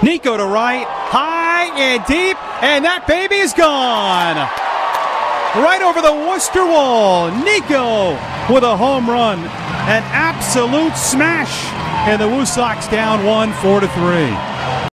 Niko to right, high and deep, and that baby is gone. Right over the Worcester wall. Niko with a home run. An absolute smash. And the Woo Sox down 1, 4-3.